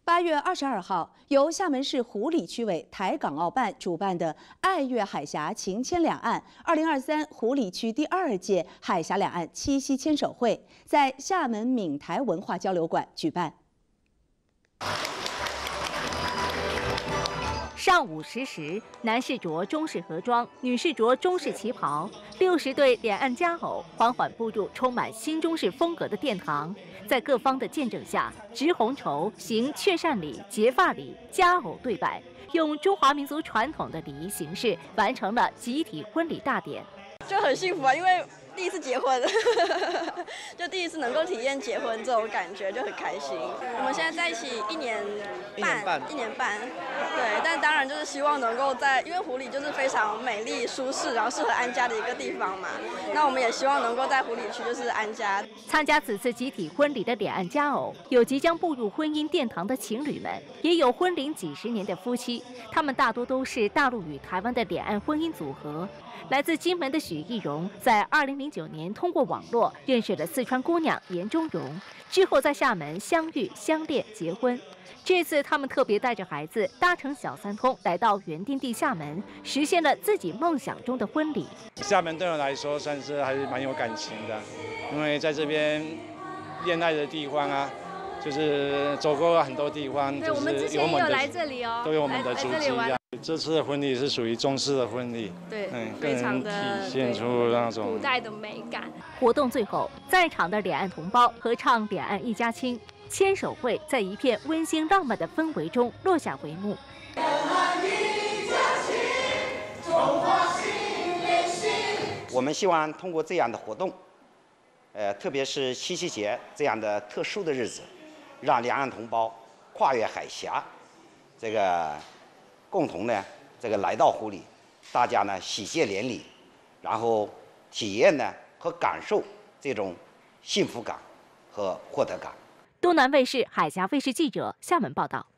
8月22号，由厦门市湖里区委台港澳办主办的“爱粤海峡情牵两岸”2023湖里区第2届海峡两岸七夕牵手会在厦门闽台文化交流馆举办。 上午10时，男士着中式河装，女士着中式旗袍，60对两岸佳偶缓缓步入充满新中式风格的殿堂，在各方的见证下，执红绸、行雀扇礼、结发礼，佳偶对摆，用中华民族传统的礼仪形式完成了集体婚礼大典。 就很幸福啊，因为第一次结婚，就第一次能够体验结婚这种感觉，就很开心。我们现在在一起1年半，对。但当然就是希望能够因为湖里就是非常美丽、舒适，然后适合安家的一个地方嘛。那我们也希望能够在湖里区就是安家。 参加此次集体婚礼的两岸佳偶，有即将步入婚姻殿堂的情侣们，也有婚龄几十年的夫妻。他们大多都是大陆与台湾的两岸婚姻组合。 来自金门的许艺荣，在2009年通过网络认识了四川姑娘严中荣，之后在厦门相遇、相恋、结婚。这次他们特别带着孩子搭乘小三通来到原定地厦门，实现了自己梦想中的婚礼。 厦门对我来说算是还是蛮有感情的，因为在这边恋爱的地方啊，就是走过很多地方， 对，我们之前也有来这里哦， 都有我们的足迹啊。 这次的婚礼是属于中式的婚礼， 对， 非常的体现出那种古代的美感。 活动最后，在场的两岸同胞合唱《两岸一家亲》，牵手会在一片温馨浪漫的氛围中落下帷幕。两岸一家亲，中华心连心。 我们希望通过这样的活动，特别是七夕节这样的特殊的日子，让两岸同胞跨越海峡，共同呢，来到湖里，大家呢喜结连理，然后体验呢和感受这种幸福感和获得感。 东南卫视、海峡卫视记者厦门报道。